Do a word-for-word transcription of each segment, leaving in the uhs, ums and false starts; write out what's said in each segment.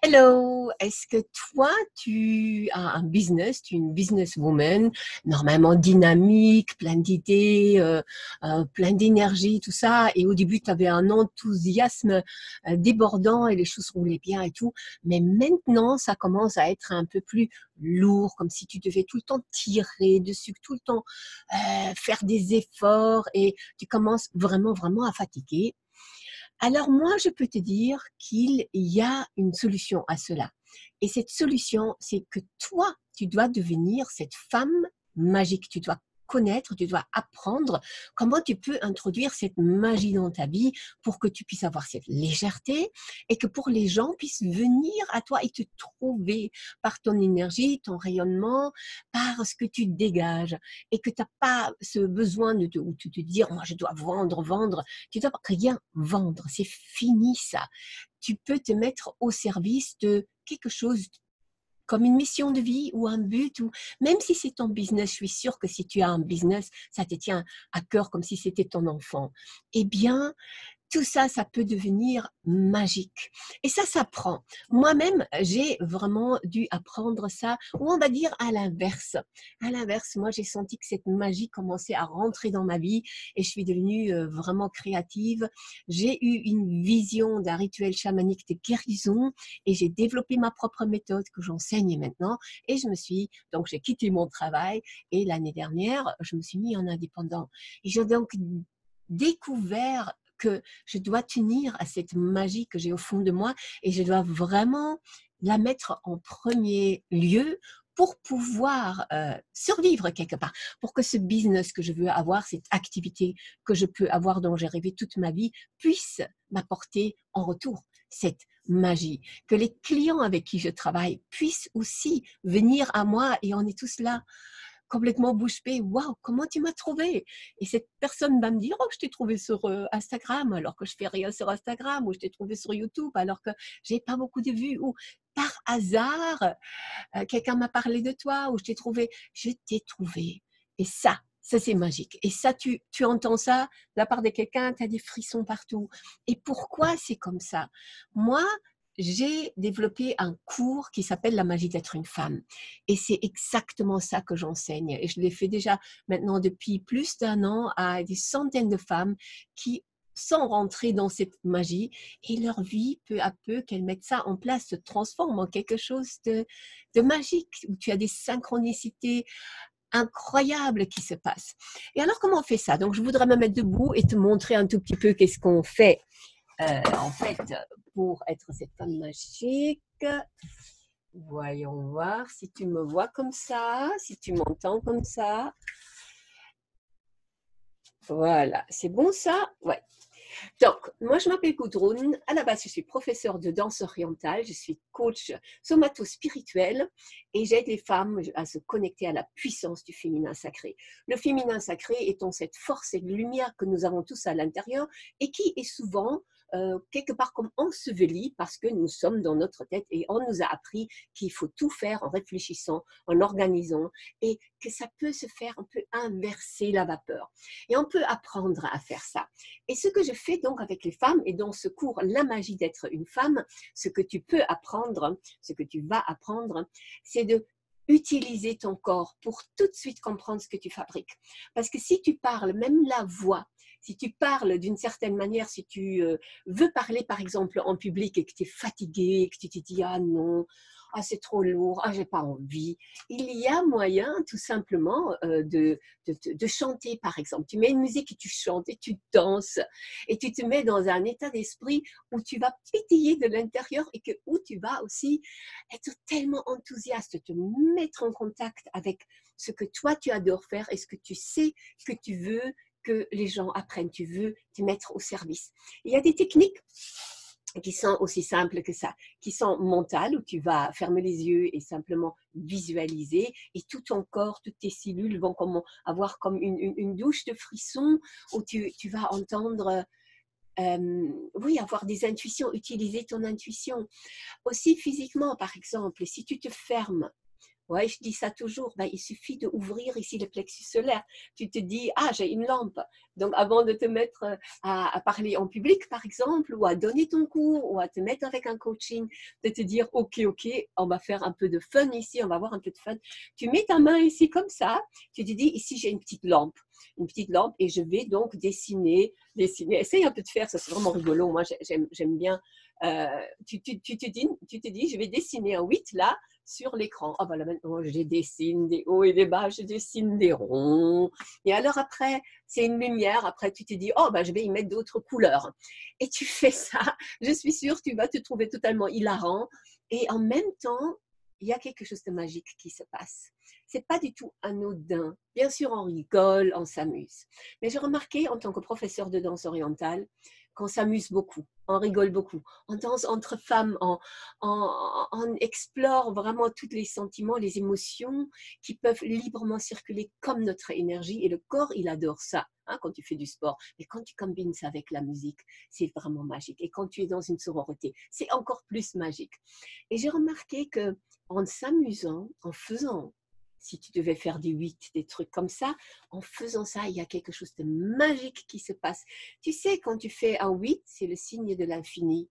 Hello, est-ce que toi, tu as un business, tu es une businesswoman, normalement dynamique, plein d'idées, euh, euh, plein d'énergie, tout ça, et au début, tu avais un enthousiasme euh, débordant et les choses roulaient bien et tout, mais maintenant, ça commence à être un peu plus lourd, comme si tu devais tout le temps tirer dessus, tout le temps euh, faire des efforts et tu commences vraiment, vraiment à fatiguer. Alors moi, je peux te dire qu'il y a une solution à cela. Et cette solution, c'est que toi, tu dois devenir cette femme magique. Tu dois connaître, tu dois apprendre comment tu peux introduire cette magie dans ta vie pour que tu puisses avoir cette légèreté et que pour les gens puissent venir à toi et te trouver par ton énergie, ton rayonnement, par ce que tu dégages et que tu n'as pas ce besoin de te, ou de te dire, moi je dois vendre, vendre. Tu dois rien vendre, c'est fini ça. Tu peux te mettre au service de quelque chose comme une mission de vie ou un but, ou même si c'est ton business, je suis sûre que si tu as un business, ça te tient à cœur comme si c'était ton enfant. Eh bien, tout ça, ça peut devenir magique. Et ça s'apprend. Moi-même, j'ai vraiment dû apprendre ça, ou on va dire à l'inverse. À l'inverse, moi, j'ai senti que cette magie commençait à rentrer dans ma vie et je suis devenue euh, vraiment créative. J'ai eu une vision d'un rituel chamanique de guérison et j'ai développé ma propre méthode que j'enseigne maintenant. Et je me suis, donc j'ai quitté mon travail et l'année dernière, je me suis mis en indépendant. Et j'ai donc découvert que je dois tenir à cette magie que j'ai au fond de moi et je dois vraiment la mettre en premier lieu pour pouvoir euh, survivre quelque part, pour que ce business que je veux avoir, cette activité que je peux avoir dont j'ai rêvé toute ma vie, puisse m'apporter en retour cette magie, que les clients avec qui je travaille puissent aussi venir à moi et on est tous là complètement bouche bée. Waouh, comment tu m'as trouvé? Et cette personne va me dire, oh, je t'ai trouvé sur euh, Instagram alors que je fais rien sur Instagram, ou je t'ai trouvé sur YouTube alors que j'ai pas beaucoup de vues, ou par hasard, euh, quelqu'un m'a parlé de toi, ou je t'ai trouvé, je t'ai trouvé. Et ça, ça c'est magique. Et ça, tu, tu entends ça de la part de quelqu'un, tu as des frissons partout. Et pourquoi c'est comme ça? Moi, j'ai développé un cours qui s'appelle La magie d'être une femme. Et c'est exactement ça que j'enseigne. Et je l'ai fait déjà maintenant depuis plus d'un an à des centaines de femmes qui sont rentrées dans cette magie et leur vie, peu à peu, qu'elles mettent ça en place, se transforme en quelque chose de, de magique, où tu as des synchronicités incroyables qui se passent. Et alors, comment on fait ça? Donc, je voudrais me mettre debout et te montrer un tout petit peu qu'est-ce qu'on fait, euh, en fait, pour être cette femme magique. Voyons voir si tu me vois comme ça, si tu m'entends comme ça. Voilà, c'est bon ça? Ouais. Donc, moi, je m'appelle Gudrun. À la base, je suis professeure de danse orientale. Je suis coach somato-spirituel et j'aide les femmes à se connecter à la puissance du féminin sacré. Le féminin sacré étant cette force et lumière que nous avons tous à l'intérieur et qui est souvent euh, quelque part comme enseveli parce que nous sommes dans notre tête et on nous a appris qu'il faut tout faire en réfléchissant, en organisant et que ça peut se faire, on peut inverser la vapeur. Et on peut apprendre à faire ça. Et ce que je fais donc avec les femmes, et dans ce cours, la magie d'être une femme, ce que tu peux apprendre, ce que tu vas apprendre, c'est de utiliser ton corps pour tout de suite comprendre ce que tu fabriques. Parce que si tu parles, même la voix, si tu parles d'une certaine manière, si tu euh, veux parler par exemple en public et que tu es fatigué, que tu te dis ah non, ah c'est trop lourd, ah j'ai pas envie, il y a moyen tout simplement euh, de, de, de chanter par exemple. Tu mets une musique et tu chantes et tu danses et tu te mets dans un état d'esprit où tu vas pétiller de l'intérieur et que, où tu vas aussi être tellement enthousiaste, te mettre en contact avec ce que toi tu adores faire et ce que tu sais que tu veux que les gens apprennent, tu veux te mettre au service. Il y a des techniques qui sont aussi simples que ça, qui sont mentales, où tu vas fermer les yeux et simplement visualiser, et tout ton corps, toutes tes cellules vont comme, avoir comme une, une, une douche de frissons, où tu, tu vas entendre, euh, oui, avoir des intuitions, utiliser ton intuition. Aussi physiquement, par exemple, si tu te fermes, Ouais, je dis ça toujours. Ben, il suffit d'ouvrir ici le plexus solaire. Tu te dis, ah, j'ai une lampe. Donc, avant de te mettre à, à parler en public, par exemple, ou à donner ton cours, ou à te mettre avec un coaching, de te dire, OK, OK, on va faire un peu de fun ici, on va avoir un peu de fun. Tu mets ta main ici comme ça. Tu te dis, ici, j'ai une petite lampe. Une petite lampe et je vais donc dessiner, dessiner. Essaye un peu de faire, ça c'est vraiment rigolo. Moi, j'aime, j'aime bien. Euh, tu, tu, tu, te dis, tu te dis, je vais dessiner un huit là sur l'écran. Ah ben là maintenant, je dessine des hauts et des bas, je dessine des ronds. Et alors après, c'est une lumière. Après, tu te dis, oh ben je vais y mettre d'autres couleurs. Et tu fais ça. Je suis sûre, tu vas te trouver totalement hilarant. Et en même temps, il y a quelque chose de magique qui se passe. C'est pas du tout anodin. Bien sûr, on rigole, on s'amuse. Mais j'ai remarqué en tant que professeur de danse orientale qu'on s'amuse beaucoup, on rigole beaucoup. On danse entre femmes, on, on, on explore vraiment tous les sentiments, les émotions qui peuvent librement circuler comme notre énergie. Et le corps, il adore ça. Hein, quand tu fais du sport, mais quand tu combines ça avec la musique, c'est vraiment magique. Et quand tu es dans une sororité, c'est encore plus magique. Et j'ai remarqué que en s'amusant, en faisant, si tu devais faire des huit, des trucs comme ça, en faisant ça, il y a quelque chose de magique qui se passe. Tu sais, quand tu fais un huit, c'est le signe de l'infini.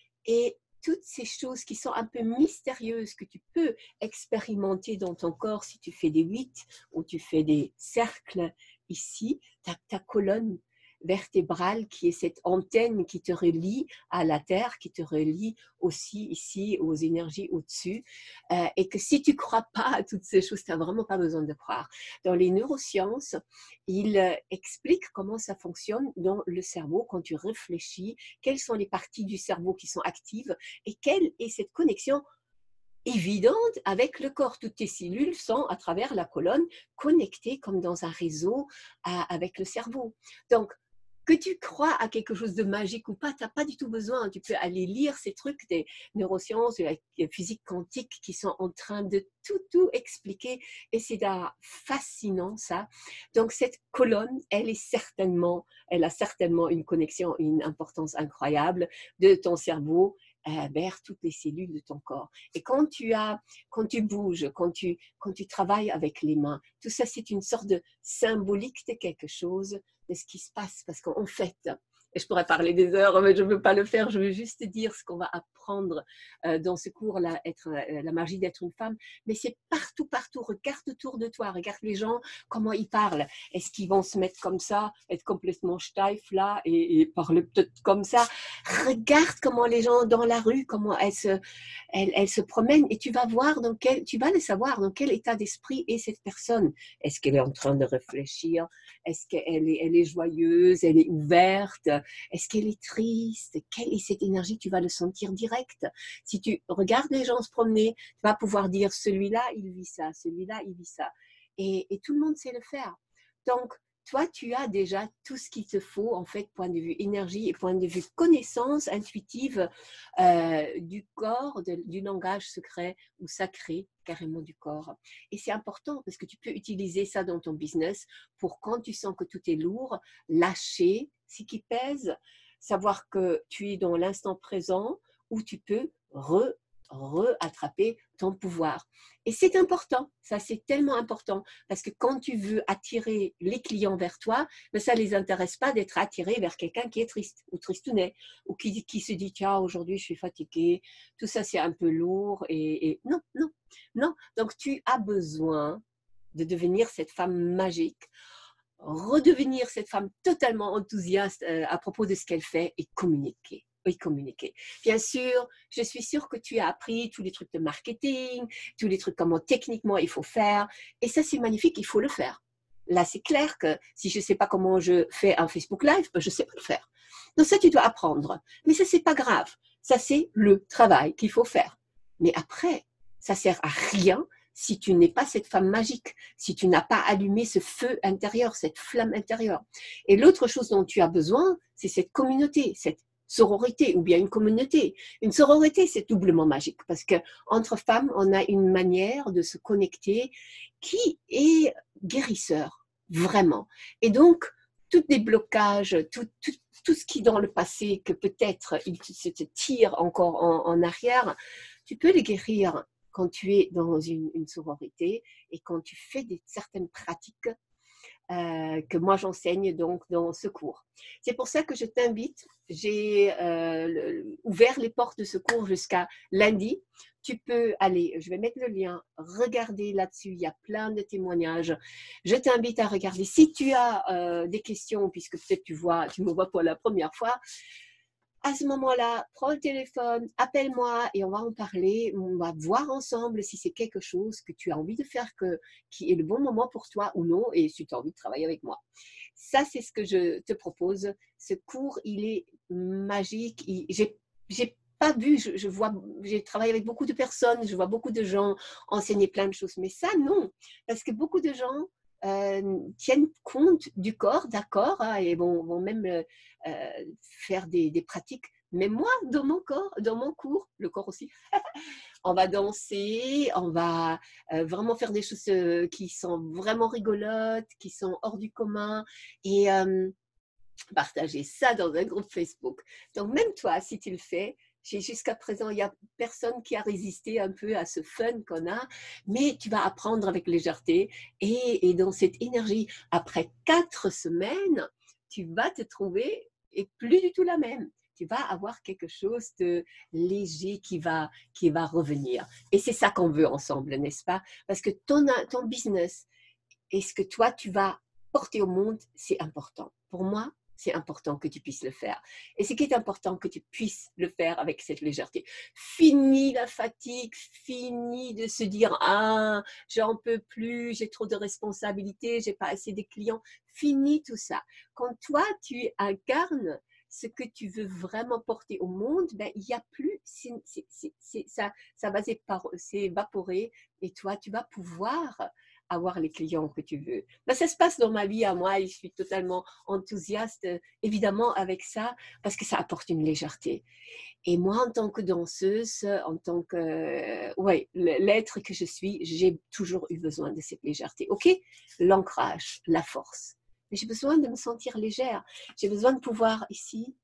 Et toutes ces choses qui sont un peu mystérieuses que tu peux expérimenter dans ton corps si tu fais des huit ou tu fais des cercles ici, ta, ta colonne vertébrale qui est cette antenne qui te relie à la terre, qui te relie aussi ici aux énergies au-dessus, euh, et que si tu ne crois pas à toutes ces choses, tu n'as vraiment pas besoin de croire. Dans les neurosciences, ils euh, expliquent comment ça fonctionne dans le cerveau quand tu réfléchis, quelles sont les parties du cerveau qui sont actives et quelle est cette connexion évidente avec le corps. Toutes tes cellules sont à travers la colonne connectées comme dans un réseau à, avec le cerveau. Donc, que tu crois à quelque chose de magique ou pas, tu n'as pas du tout besoin. Tu peux aller lire ces trucs des neurosciences, de la physique quantique qui sont en train de tout, tout expliquer. Et c'est fascinant, ça. Donc, cette colonne, elle est certainement, elle a certainement une connexion, une importance incroyable de ton cerveau vers toutes les cellules de ton corps. Et quand tu as, quand tu bouges, quand tu, quand tu travailles avec les mains, tout ça, c'est une sorte de symbolique de quelque chose, de ce qui se passe. Parce qu'en fait, et je pourrais parler des heures, mais je ne veux pas le faire, je veux juste te dire ce qu'on va apprendre euh, dans ce cours-là, être, euh, la magie d'être une femme, mais c'est partout, partout, regarde autour de toi, regarde les gens, comment ils parlent, est-ce qu'ils vont se mettre comme ça, être complètement steif là, et, et parler peut-être comme ça, regarde comment les gens dans la rue, comment elles se, elles, elles se promènent, et tu vas voir dans quel, tu vas le savoir, dans quel état d'esprit est cette personne, est-ce qu'elle est en train de réfléchir, est-ce qu'elle est, elle est joyeuse, elle est ouverte, est-ce qu'elle est triste? Quelle est cette énergie? Tu vas le sentir direct. Si tu regardes les gens se promener, tu vas pouvoir dire celui-là, il vit ça, celui-là, il vit ça. Et, et tout le monde sait le faire. Donc, toi, tu as déjà tout ce qu'il te faut, en fait, point de vue énergie et point de vue connaissance intuitive euh, du corps, de, du langage secret ou sacré, carrément du corps. Et c'est important parce que tu peux utiliser ça dans ton business pour quand tu sens que tout est lourd, lâcher ce qui pèse, savoir que tu es dans l'instant présent où tu peux re re-attraper ton pouvoir. Et c'est important, ça c'est tellement important, parce que quand tu veux attirer les clients vers toi, ben ça ne les intéresse pas d'être attiré vers quelqu'un qui est triste ou tristounet, ou qui, qui se dit, tiens, aujourd'hui je suis fatiguée, tout ça c'est un peu lourd, et, et non, non, non. Donc tu as besoin de devenir cette femme magique, redevenir cette femme totalement enthousiaste à propos de ce qu'elle fait et communiquer. Oui, communiquer. Bien sûr, je suis sûre que tu as appris tous les trucs de marketing, tous les trucs comment techniquement il faut faire. Et ça, c'est magnifique, il faut le faire. Là, c'est clair que si je ne sais pas comment je fais un Facebook Live, je ne sais pas le faire. Donc ça, tu dois apprendre. Mais ça, ce n'est pas grave. Ça, c'est le travail qu'il faut faire. Mais après, ça ne sert à rien si tu n'es pas cette femme magique, si tu n'as pas allumé ce feu intérieur, cette flamme intérieure. Et l'autre chose dont tu as besoin, c'est cette communauté, cette sororité ou bien une communauté. Une sororité, c'est doublement magique parce qu'entre femmes, on a une manière de se connecter qui est guérisseur, vraiment. Et donc, tous les blocages, tout, tout, tout ce qui dans le passé, que peut-être il se tire encore en, en arrière, tu peux les guérir quand tu es dans une, une sororité et quand tu fais des, certaines pratiques euh, que moi j'enseigne donc dans ce cours. C'est pour ça que je t'invite, j'ai euh, ouvert les portes de ce cours jusqu'à lundi. Tu peux aller, je vais mettre le lien, regarder là-dessus, il y a plein de témoignages. Je t'invite à regarder. Si tu as euh, des questions, puisque peut-être tu vois, tu me vois pour la première fois, à ce moment-là, prends le téléphone, appelle-moi et on va en parler. On va voir ensemble si c'est quelque chose que tu as envie de faire, que, qui est le bon moment pour toi ou non, et si tu as envie de travailler avec moi. Ça, c'est ce que je te propose. Ce cours, il est magique. Il, j'ai, j'ai pas vu, je, je vois, j'ai travaillé avec beaucoup de personnes, je vois beaucoup de gens enseigner plein de choses, mais ça, non. Parce que beaucoup de gens euh, tiennent compte du corps, d'accord, hein, et vont, vont même euh, euh, faire des, des pratiques. Mais moi, dans mon corps, dans mon cours, le corps aussi, on va danser, on va euh, vraiment faire des choses euh, qui sont vraiment rigolotes, qui sont hors du commun, et euh, partager ça dans un groupe Facebook. Donc même toi, si tu le fais, jusqu'à présent, il n'y a personne qui a résisté un peu à ce fun qu'on a, mais tu vas apprendre avec légèreté et, et dans cette énergie. Après quatre semaines, tu vas te trouver et plus du tout la même. Tu vas avoir quelque chose de léger qui va, qui va revenir. Et c'est ça qu'on veut ensemble, n'est-ce pas? Parce que ton, ton business et ce que toi, tu vas porter au monde, c'est important. Pour moi, c'est important que tu puisses le faire. Et ce qui est important, que tu puisses le faire avec cette légèreté. Fini la fatigue, fini de se dire « Ah, j'en peux plus, j'ai trop de responsabilités, j'ai pas assez de clients. » Fini tout ça. Quand toi, tu incarnes ce que tu veux vraiment porter au monde, ben, il n'y a plus, c'est, c'est, c'est, ça, ça va s'évaporer et toi, tu vas pouvoir avoir les clients que tu veux. Ben, ça se passe dans ma vie à moi et je suis totalement enthousiaste, évidemment, avec ça, parce que ça apporte une légèreté. Et moi, en tant que danseuse, en tant que, euh, ouais, l'être que je suis, j'ai toujours eu besoin de cette légèreté. OK? L'ancrage, la force. Mais j'ai besoin de me sentir légère. J'ai besoin de pouvoir ici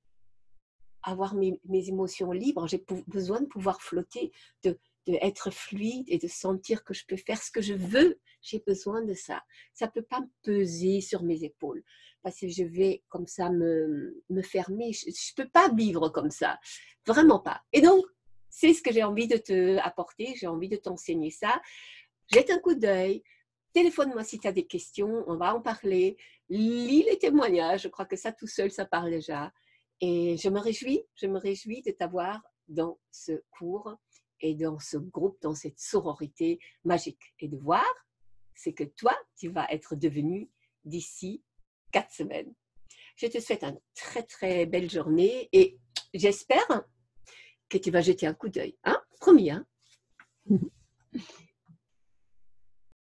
avoir mes, mes émotions libres. J'ai besoin de pouvoir flotter, de, de être fluide et de sentir que je peux faire ce que je veux. J'ai besoin de ça. Ça ne peut pas me peser sur mes épaules parce que je vais comme ça me, me fermer. Je ne peux pas vivre comme ça. Vraiment pas. Et donc, c'est ce que j'ai envie de te apporter. J'ai envie de t'enseigner ça. Jette un coup d'œil. Téléphone-moi si tu as des questions. On va en parler. Lis les témoignages. Je crois que ça tout seul, ça parle déjà. Et je me réjouis, je me réjouis de t'avoir dans ce cours et dans ce groupe, dans cette sororité magique. Et de voir ce que toi, tu vas être devenu d'ici quatre semaines. Je te souhaite une très, très belle journée et j'espère que tu vas jeter un coup d'œil. Hein? Promis, hein?